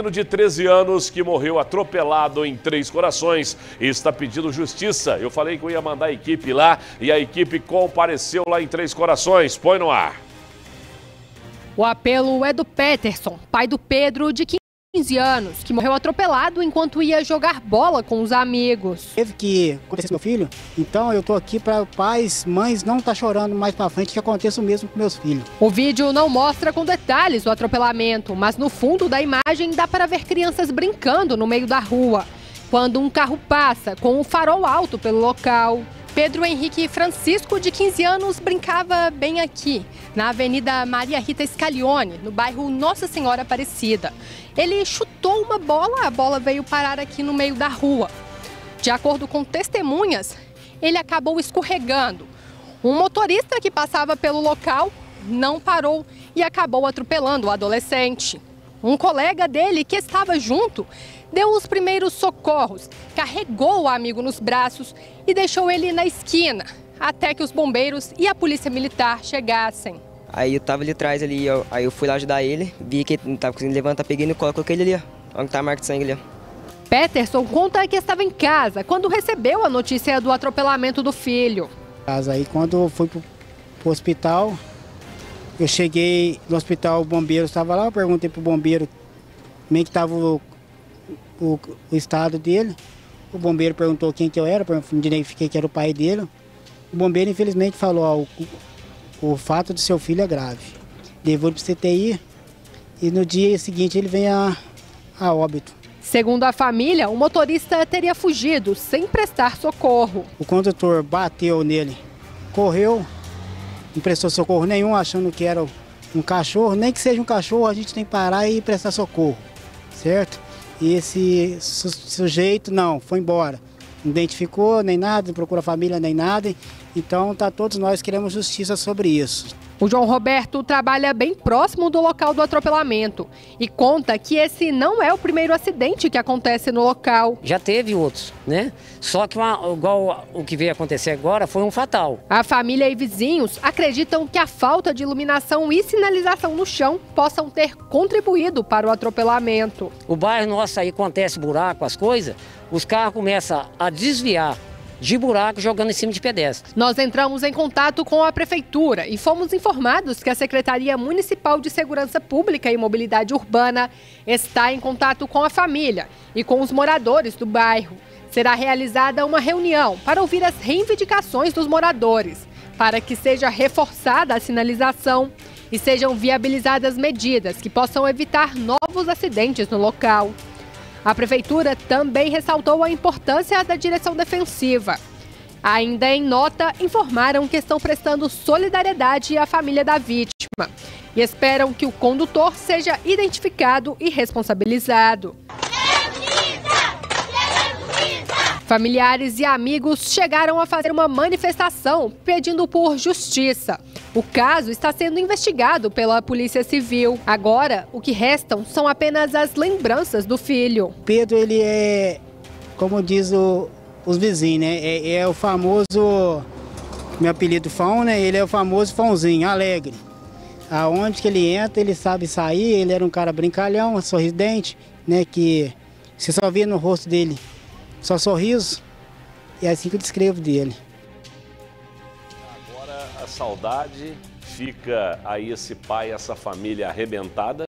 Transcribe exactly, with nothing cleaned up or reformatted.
Menino de treze anos que morreu atropelado em Três Corações está pedindo justiça. Eu falei que eu ia mandar a equipe lá e a equipe compareceu lá em Três Corações. Põe no ar. O apelo é do Peterson, pai do Pedro, de quinze anos, que morreu atropelado enquanto ia jogar bola com os amigos. Teve que acontecer com meu filho, então eu tô aqui para pais, mães não tá chorando mais para frente que aconteça o mesmo com meus filhos. O vídeo não mostra com detalhes o atropelamento, mas no fundo da imagem dá para ver crianças brincando no meio da rua, quando um carro passa com o farol alto pelo local. Pedro Henrique Francisco, de quinze anos, brincava bem aqui, na Avenida Maria Rita Scaglione, no bairro Nossa Senhora Aparecida. Ele chutou uma bola, a bola veio parar aqui no meio da rua. De acordo com testemunhas, ele acabou escorregando. Um motorista que passava pelo local não parou e acabou atropelando o adolescente. Um colega dele, que estava junto, deu os primeiros socorros, carregou o amigo nos braços e deixou ele na esquina, até que os bombeiros e a polícia militar chegassem. Aí eu tava ali atrás, ali, eu, aí eu fui lá ajudar ele, vi que ele não estava conseguindo levantar, peguei no colo, coloquei ele ali, ó, onde tá a marca de sangue ali, ó. Peterson conta que estava em casa quando recebeu a notícia do atropelamento do filho. Aí quando eu fui pro, pro hospital, eu cheguei no hospital, o bombeiro estava lá, eu perguntei pro bombeiro como é que estava o, o, o estado dele. O bombeiro perguntou quem que eu era, eu identifiquei que era o pai dele. O bombeiro infelizmente falou, ó, o, o fato do seu filho é grave. Levou para o C T I e no dia seguinte ele vem a, a óbito. Segundo a família, o motorista teria fugido sem prestar socorro. O condutor bateu nele, correu, não prestou socorro nenhum, achando que era um cachorro. Nem que seja um cachorro, a gente tem que parar e prestar socorro, certo? E esse su sujeito, não, foi embora. Não identificou nem nada, não procura a família nem nada. Então, tá, todos nós queremos justiça sobre isso. O João Roberto trabalha bem próximo do local do atropelamento e conta que esse não é o primeiro acidente que acontece no local. Já teve outros, né? Só que uma, igual o que veio acontecer agora foi um fatal. A família e vizinhos acreditam que a falta de iluminação e sinalização no chão possam ter contribuído para o atropelamento. O bairro nosso aí acontece buraco, as coisas, os carros começam a desviar de buraco jogando em cima de pedestres. Nós entramos em contato com a prefeitura e fomos informados que a Secretaria Municipal de Segurança Pública e Mobilidade Urbana está em contato com a família e com os moradores do bairro. Será realizada uma reunião para ouvir as reivindicações dos moradores, para que seja reforçada a sinalização e sejam viabilizadas medidas que possam evitar novos acidentes no local. A prefeitura também ressaltou a importância da direção defensiva. Ainda em nota, informaram que estão prestando solidariedade à família da vítima e esperam que o condutor seja identificado e responsabilizado. Familiares e amigos chegaram a fazer uma manifestação pedindo por justiça. O caso está sendo investigado pela Polícia Civil. Agora, o que restam são apenas as lembranças do filho. Pedro, ele é, como diz o, os vizinhos, né? É, é o famoso, meu apelido Fão, né? Ele é o famoso Fãozinho, alegre. Aonde que ele entra, ele sabe sair, ele era um cara brincalhão, sorridente, né? Que você só via no rosto dele só sorriso, e é assim que eu descrevo dele. Agora a saudade fica aí, esse pai, essa família arrebentada.